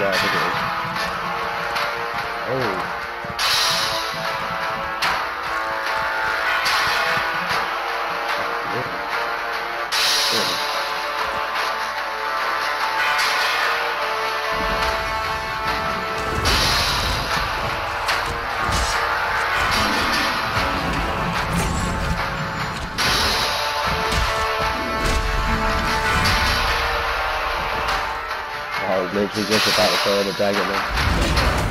Yeah, I think it is. Oh. I was literally just about to throw the dag at them.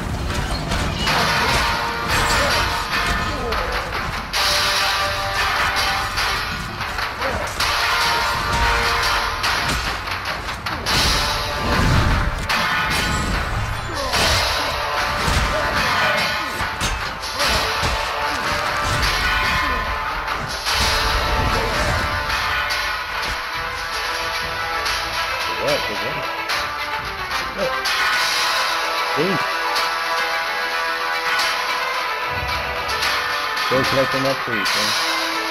Go collect them up for you, son.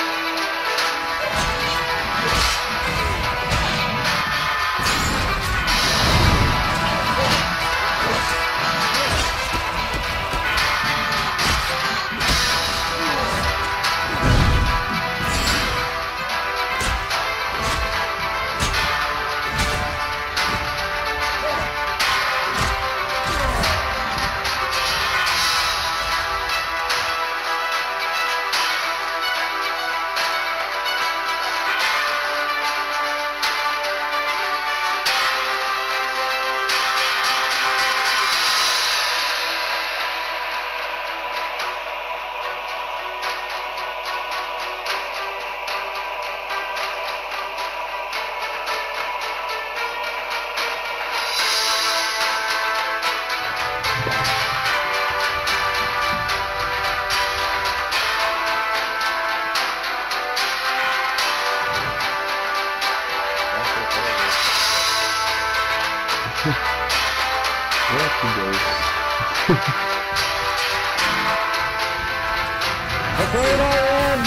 There she goes. Okay, Ryan!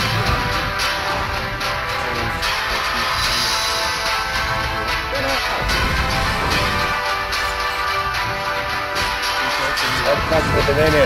Let's touch with the minion.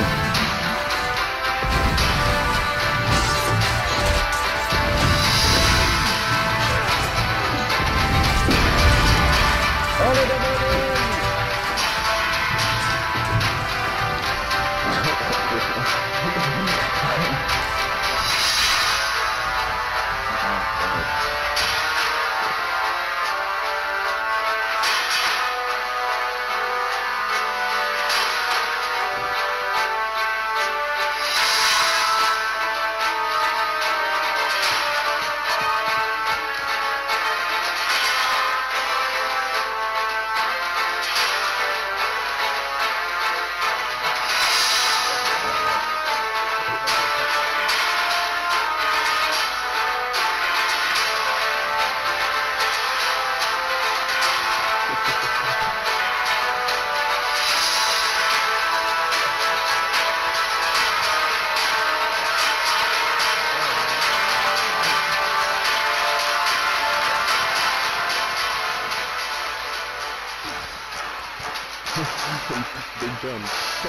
Big jump.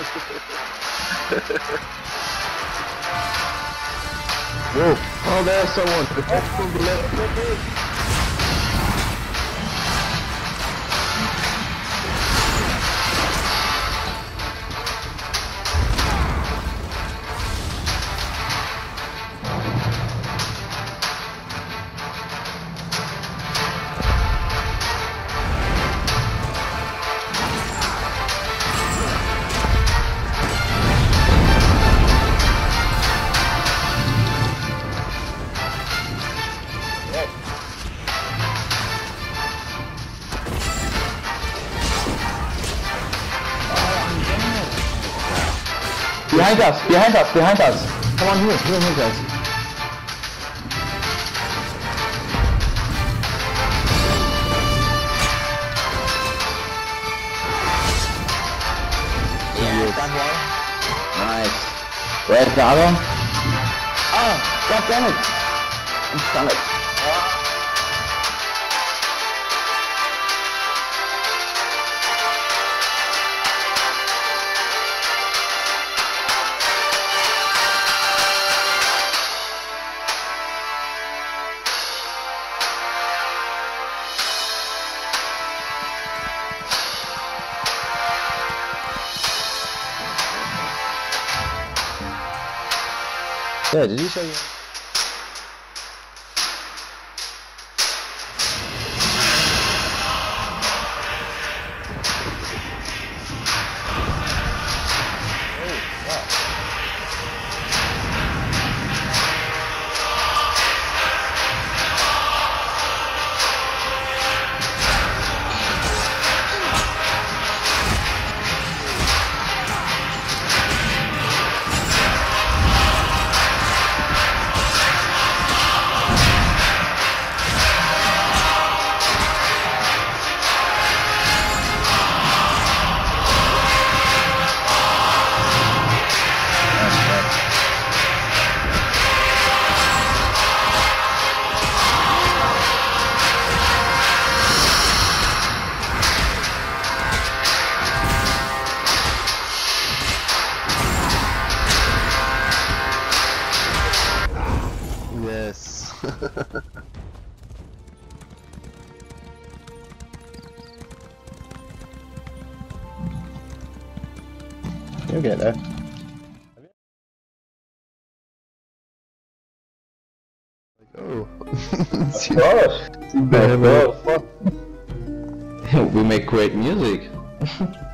Whoa! Oh, there's someone. From the left. Behind us, behind us, behind us. Come on here guys. Nice. Where's the other? Ah, god damn it. I'm stunned. Yeah, did you say? Yes. You'll get there. Oh. Of course. We make great music.